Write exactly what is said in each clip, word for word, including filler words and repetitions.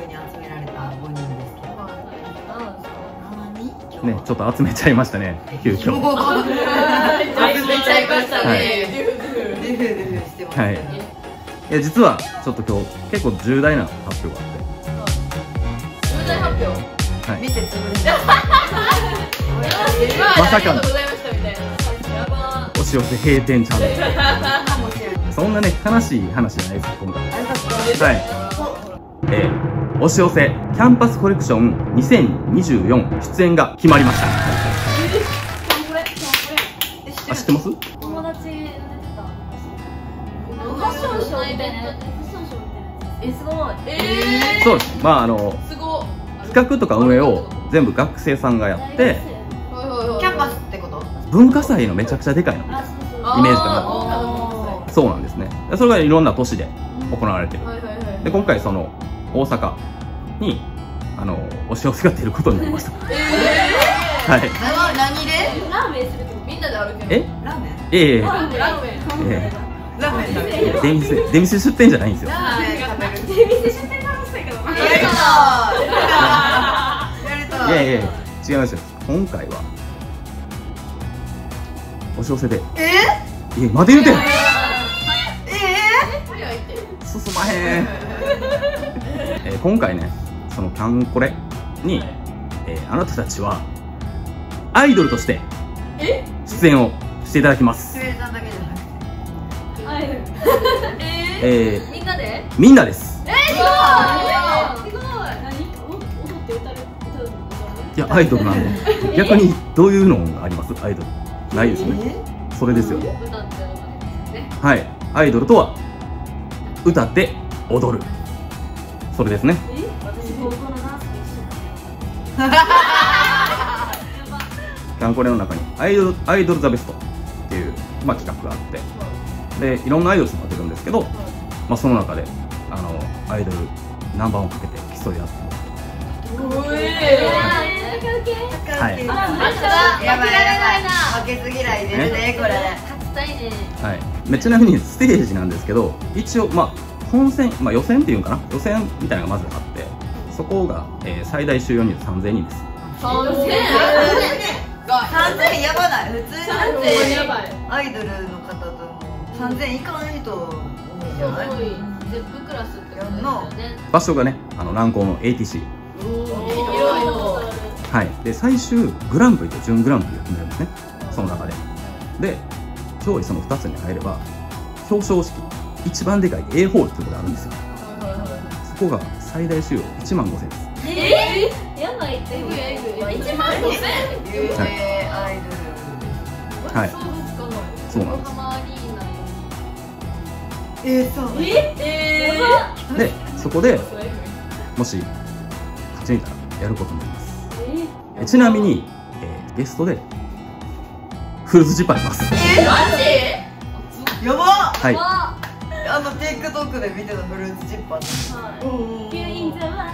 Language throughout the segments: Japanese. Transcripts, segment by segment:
に集められたごにんですけど。 ね、ちょっと集めちゃいましたね、急遽。 集めちゃいましたね。ドゥフドゥフしてますね。 いや、実はちょっと今日結構重大な発表があって。 重大発表。 はい。 見てつぶれまさかのございましたみたいな。やば押し寄せ閉店チャンネル。そんなね、悲しい話じゃないです、今回。はい。えー、押し寄せキャンパスコレクションにせんにじゅうよん出演が決まりました。あ、知ってます？ 友達が出てた。 ファッションショーみたいな。 ファッションショーみたいな。え、すごい。 えそうです。まああのすご企画とか運営を全部学生さんがやって、 キャンパスってこと？ 文化祭のめちゃくちゃでかいのイメージかな。そうなんですね。それがいろんな都市で行われてる。で、今回その大阪にあの押し寄せが出ることになりました。はい。 何で？ ラーメンするけど。 みんなで歩ける。 え？ ラーメン？ ええ。 ラーメン。 えラーメン食べる。 え。出店出店出店じゃないんですよ。 ラーメン食べる。 出店出店楽しそうやけど。 やりたい。やりたい。 いやいやいや、違いますよ。今回は押し寄せで。 え？ え、まだ言うてん。 え進まへん。えー、今回ね、そのキャンコレに、えー、あなたたちはアイドルとして出演をしていただきます。 ー？さんだけじゃなくて。 はい。 ええー、みんなで？ ー、みんなです。 えー、すごい。 すごい。何？踊って歌う歌うの？ いや、アイドルなんで。逆にどういうのがあります？アイドル。ないですね。それですよ。 歌って踊るね。 はい。アイドルとは歌って踊る。それですね。 え？私高校のダンスと一緒だね。 キャンコレの中にアイドルアイドルザベストっていう、まあ、企画があって、でいろんなアイドルさんが出るんですけど、まあ、その中であのアイドルナンバーワンかけて競い合ってうえはい。 やばいやばい。負けず嫌いですねこれ。 勝ちたいね。 はい、めちなみにステージなんですけど、一応、まあ、本戦、まあ、予選っていうんかな、予選みたいなのがまずあって、そこが、えー、最大収容人数さんぜんにんです。 さんぜん。 さんぜんやばない。普通にだってやばい。 アイドルの方ともさんぜんいかない人多いじゃない？ すごい。ゼップクラスってことですよね。 場所がね、あの南高の エーティーシー。 広いの。 はい。で、最終グランプリと準グランプリを決めるんですね。その中で。で、上位そのふたつに入れば、表彰式、一番でかい エー ホールっていうところがあるんですよ。そこが最大収容いちまんごせんです。 えー？やばいって。 えぐいえぐい。いちまんごせん。 有名アイドル。 はい想像つかない。 そうなんです横浜アリーナに。 えー、そう。 え？ えー。 で、そこでもし勝ち抜いたらやることになります。えちなみに、えー、ゲストでフルーツジッパーいます。 えマジ？ やばっ。 はい。 あの TikTok で見てたフルーツジッパー。 ピューインザワ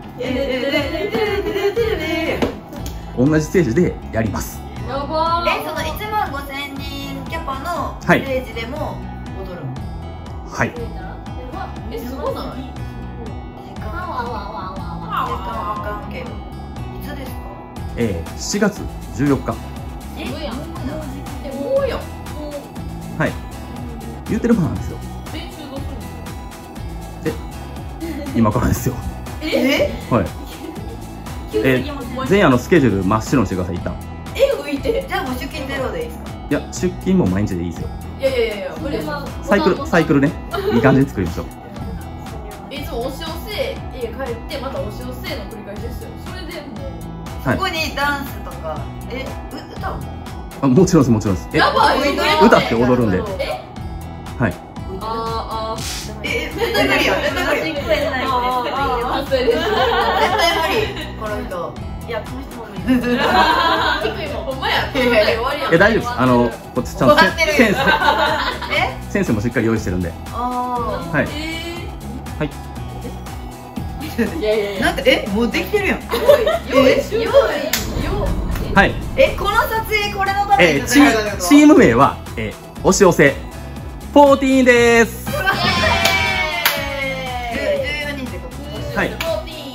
同じステージでやります。 やばー。 え、そのいちまんごせんにんキャパのスはいテージでも踊るの？ はい。 え、すごない？ 時間わかんけど。いつですか？ えー、しがつじゅうよっか。 え、もうやん。え、もうやん。 はい。言ってるものなんですよ。 練習どうするんですか？ 今からですよ。 え？ はい。えー、全員あのスケジュール真っ白にしてください、一旦。 え、浮いて。 じゃあもう出勤ゼロでいいですか？ いや、出勤も毎日でいいですよ。 いやいやいやいや、無理でしょ。 サイクル、サイクルね。いい感じで作りましょう。 いつも押し寄せ、家帰って、また押し寄せの繰り返しですよ。それでもう。 はいここにダンスとか、え、う歌うの？ あ、もちろんです、もちろんです。え、 やばい。 歌って踊るんで。 え、 はい。 あーあー。 え、絶対無理や、絶対無理。絶対あーあー、それです。 無理。この人。 いや、この人も無理。 低いもん、ほんまや。終わりや。 え、大丈夫です。あの、こっちちゃんと終わってるよ先生、 え？ 先生もしっかり用意してるんで。 あはい。 えはい。 ー。いやいやいー。 や。 なんて、え、もうできてるやん。 用意しよう。用意。 はい。 え、この撮影これのためにえー、チーチーム名は、えー、押し寄せじゅうよんです。 じゅうよにんってこと？ はい。 フォーティーン。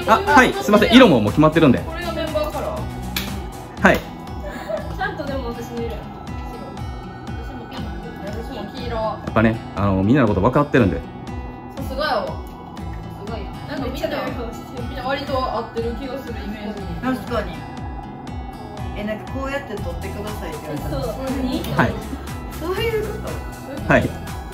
あ、はい、すみません、色ももう決まってるんで。 これがメンバーカラー。 はい。 ちゃんとでも私の色や。白。私もピンク。 私も黄色。 やっぱね、あのみんなのこと分かってるんで。 さすがやわ。 すごいよ。 なんかみんなみんな割と合ってる気がするイメージ。 確かに。え、なんかこうやって撮ってくださいって言われたら。 そう。 はい。 そういうこと。 はい。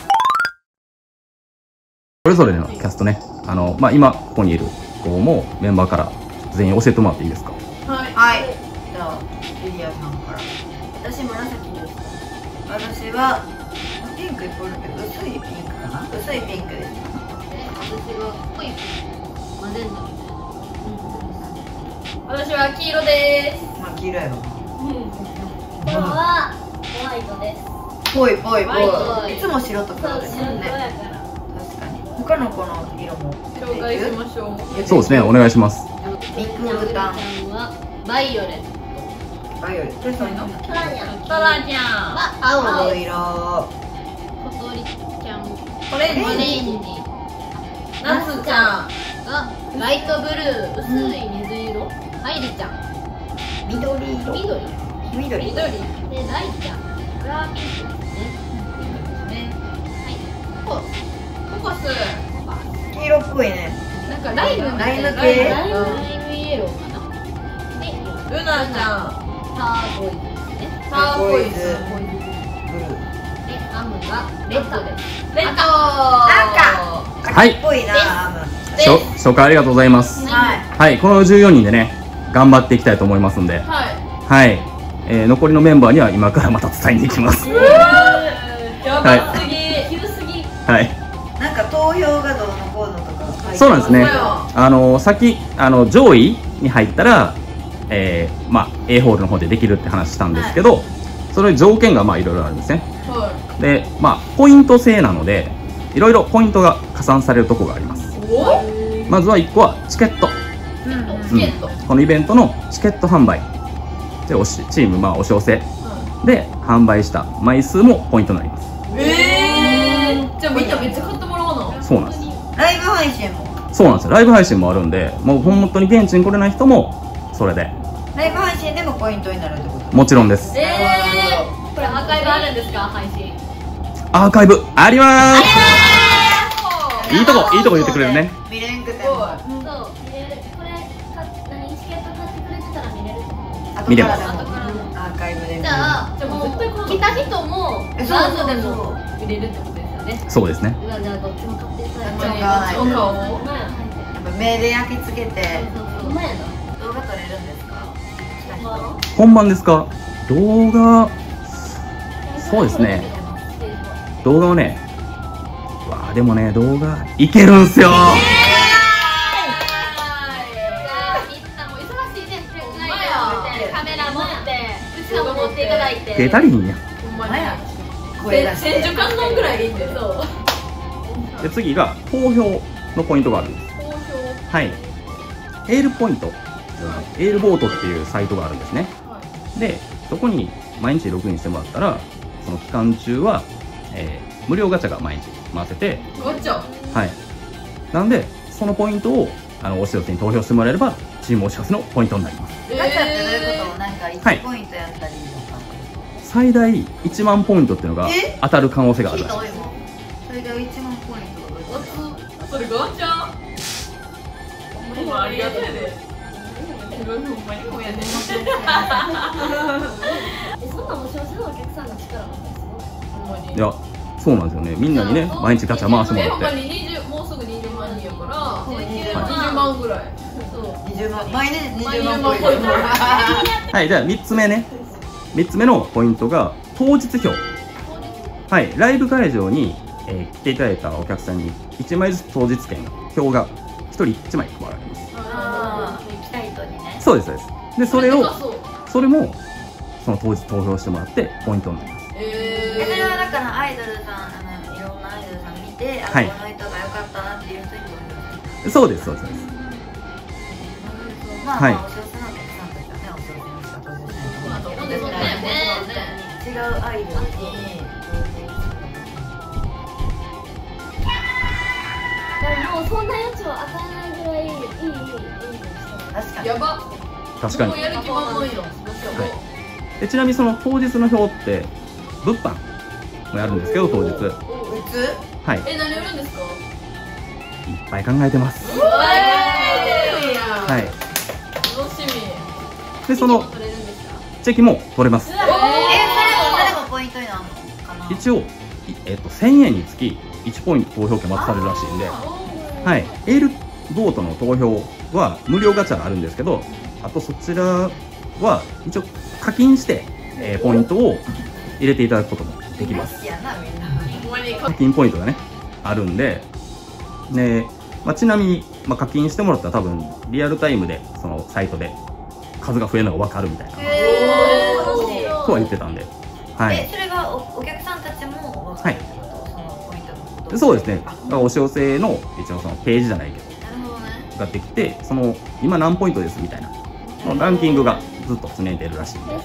それぞれのキャストね、あのまあ今ここにいる子もメンバーから全員教えてもらっていいですか。 はい。 はい。じゃあリリアさんから。 私紫です。 私はピンクいっぽいけど薄いピンクかな。薄いピンクです。 私は濃いマゼンダみたいな。 私は黄色です。 まあ黄色やろ。 今日はホワイトです。 ぽいぽいぽホワイトい。いつも白と黒ですもんね。 やから。 確かに。他の子の色も紹介しましょう。 そうですね、お願いします。 ミクルタン。 ちゃんはバイオレット。 バイオレット。そういうの。 トラちゃんトラちゃん。 は青青です。 色。 小鳥ちゃんオレンジ。 オレンジ。 ナスちゃん。 がライトブルー、薄い水色。アイリちゃん。 緑色。 緑。 緑。 緑。 で、ライちゃん。フラーピンクですね。ピンクですね。はい。ココココス。 黄色っぽいね。 なんかライムみたいな。 ライム系ライムライムイエローかな。で、 ルナちゃん。 ターコイズですね。 ターコイズ。 ブルー。 で、アムがレッドです。 レッド。 はい赤っぽいな、アム。 しょ紹介ありがとうございます。 はい。 はい、このじゅうよにんでね、頑張っていきたいと思いますんで、 はい。 はい、えー、残りのメンバーには今からまた伝えに行きます。 やばすぎ。 急すぎ。 はい。 なんか投票がどうのこうのとか書いてます。 そうなんですね。 そうよあの先あの上位に入ったら、えー、まあ A ホールの方でできるって話したんですけど、それ条件がまあいろいろあるんですね。 はで、まあポイント制なので、いろいろポイントが加算されるところがあります。 い。お？ まずはいっこはチケット。 チケット。 このイベントのチケット販売で、おしチームまあ押し寄せで販売した枚数もポイントになります。 ええ。じゃあみんなめっちゃ買ってもらわな。 そうなんです。 ライブ配信も。 そうなんですよ。ライブ配信もあるんで、もう本当に現地に来れない人もそれでライブ配信でもポイントになるってこと。 もちろんです。 ええ。 これアーカイブあるんですか、配信。 アーカイブありまーす。 いいいとこいいとこ言ってくれるね。 見れんくてすごい。 も。 そう、見れる。これ、か何チケット買ってくれてたら見れる。 見れます後からでもアーカイブで見る。 じゃあ、 じゃあもうもう絶対この来た人もえそうラジオでそうそうも見れるってことですよね。 そうですね。 じゃあ、じゃあどっちも買っていただいて。 どっちも買わないとお顔を。 ほんまや。 やっぱ目で焼き付けてほんまやな。 動画撮れるんですか。来た人。 本番ですか。動画そうですね。動画をね、わあでもね動画いけるんすよ。 じゃあ、みんなも忙しいね。カメラ持って、うちらも持っていただいて。 出たりんや。 ほんまに。 声出して。 千手観音ぐらいでいいんだよ。そう。 で次が投票のポイントがあるんです。 投票。 はい。エールポイント、エールボートっていうサイトがあるんですね。でそこに毎日ログインしてもらったら、その期間中は、えー無料ガチャが毎日回せて、 ガチャ。 はい。なんでそのポイントをあのお知らせに投票してもらえればチームお知らせのポイントになります。 ガチャってどういうこと？なんかいちポイントやったりとか。 最大いちまんポイントっていうのがえ当たる可能性がある聞いらしいです。 た多いもん。それでいちまんポイントがどういうこと？ それガチャ。ほんまありがたいで。自分ほんまにもやね。 え、そんなお幸せなお客さんの力なんですごい。 ほんまに。 いやそうなんですよね。みんなにね毎日ガチャ回してもえ、ほんまらって、 ににじゅう、もうすぐにじゅうまん人やからそうにじゅうにじゅうまんまんぐらい。 そう。 にじゅうまん。毎日にじゅうまん毎日ポイント。 はい。じゃあみっつめね、みっつめのポイントが当日票。はい。ライブ会場に、えー来ていただいたお客さんにいちまいずつ当日券票がひとりいちまい配られます。 ああ、行きたい人にね。 そうですそうです。でそれをそう。 それもその当日投票してもらってポイントになります。 ええ、それはー。 だからアイドルさん、あのいろんなアイドルさん見て、あ、 はいこの人が良かったなっていう人に投票する。 そうですそうですそうです。 まあ、 はいまあ、お幸せなお客さんとしてはね、お幸せの仕方をしないと。 まあそうだよね違うアイドルに。 でももうそんな余地を与えないぐらいいいイベン確かに。 やば。 確かに。 もうやる気満々よ。 はいでちなみにその当日の表って物販もやるんですけど、当日普通？ はいえ、何売るんですか？ いっぱい考えてます。 は。 はいい楽しみ。 でそのチェキも取れます。 え、それもそれもポイントになるのかな。 一応、いえっとせんえんにつきいちポイント投票権渡されるらしいんで、はい、エールボートの投票は無料ガチャがあるんですけど、あとそちらは一応課金して、えーポイントを入れていただくこともできます。 やなみんな。 ほんまに。 課金ポイントがねあるんで、ねまあ、ちなみに、まあ、課金してもらったら多分リアルタイムでそのサイトで数が増えるのが分かるみたいなとは言ってたんで、はえ、 い、 それがおお客さんたちも分かるってこと？そのポイントのこと。 そうですね。だから押し寄せの一応そのページじゃないけどなるほどね。 ができて、その今何ポイントですみたいなそのランキングがずっと常に出るらしいんで、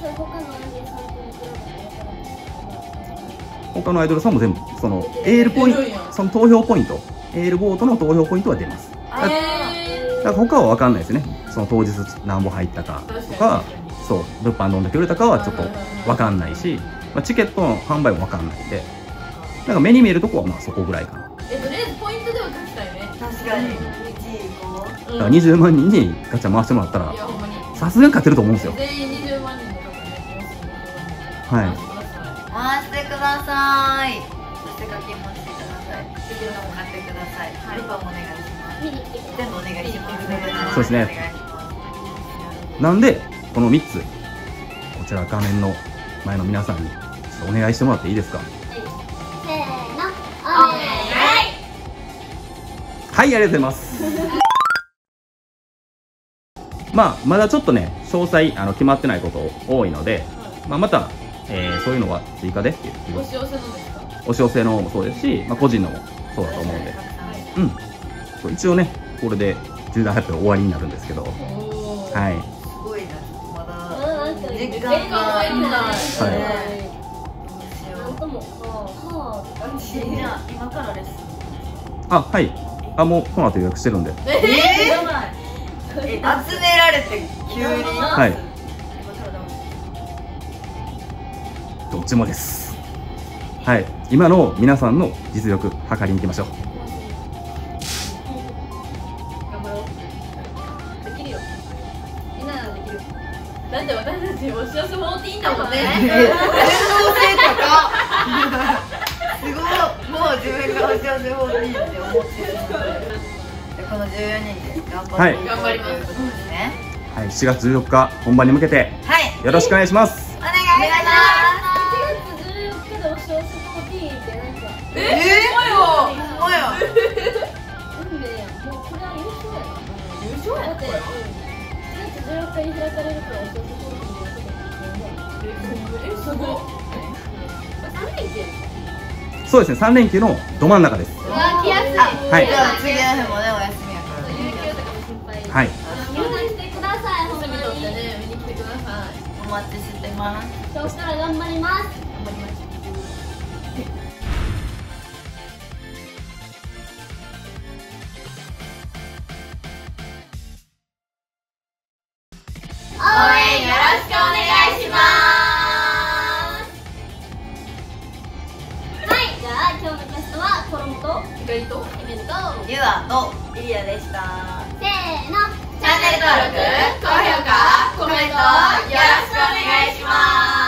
他のアイドルさんも全部そのエールポイント、その投票ポイント、エールボートの投票ポイントは出ます。だからだから他は分かんないですね。その当日何本入ったかとか、そう物販どんだけ売れたかはちょっと分かんないし、まあ、チケットの販売も分かんないんで、なんか目に見えるとこはまあそこぐらいかな。 え、とりあえずポイントでは勝ちたいね。 確かに。いちいこう。 だからにじゅうまんにんにガチャ回してもらったらいや、ほんまに。 さすがに勝てると思うんですよ。 全員にじゅうまんにんの方ね。 はい回してください。そして課金もしてください。チケットも買ってください。ルパンもお願いします。 見に来てください。 全部お願いします。 そうですねお願いします。 なんでこのみっつこちら画面の前の皆さんにちょっとお願いしてもらっていいですか。 せーの、お願い。 はい、ありがとうございますまあまだちょっとね詳細あの決まってないこと多いので、まあ、また、えーそういうのは追加でっていう押し寄せのですか？ 押し寄せのもそうですし、まあ、個人のもそうだと思うんで、うんそう一応ねこれで重大発表終わりになるんですけど、はおー。 いすごいな。まだうん、なんか時時間がいるな。 はいどうしよなんとも、はあ、 う。 じゃあ今からです。 あはいあもうこの後予約してるんで、 えやばい。 ー、集められて急に。 はいどっちもです。はい今の皆さんの実力測りに行きましょう。 頑張ろう。できるよ。みんなならできる。だって私たち押し寄せフォーティーンだもんね。 全能性高っ。すごい。もう自分が押し寄せフォーティーンって思ってるので、このじゅうよにんで頑張っていこうということですね。 はいしがつじゅうよっか本番に向けてはい。 よろしくお願いします。 お願いします。 しちがつじゅうよっかで押し寄せフォーティーンってなんかえー、ほんまや。 運命やん。もうこれは優勝やな。 優勝やって。 だって、うん、しちがつじゅうよっかに開かれるから押し寄せフォーティーンにやってたえ、すごい。 三連休。 そうですねさんれんきゅうのど真ん中です。 うわ、来やすい。 はいじゃあ次の日もねお休みやから。 有給とかも心配。 はい入団してください。ほんま休み取ってに。 ね、見に来てください。 お待ちしてます。 今日から頑張ります。 頑張りましょう。 応援よろしくお願いします。はい、じゃあ今日のキャストはコロモと意外とエメルとゆあとイリアでした。 せーの。 チャンネル登録、高評価、コメントよろしくお願いします。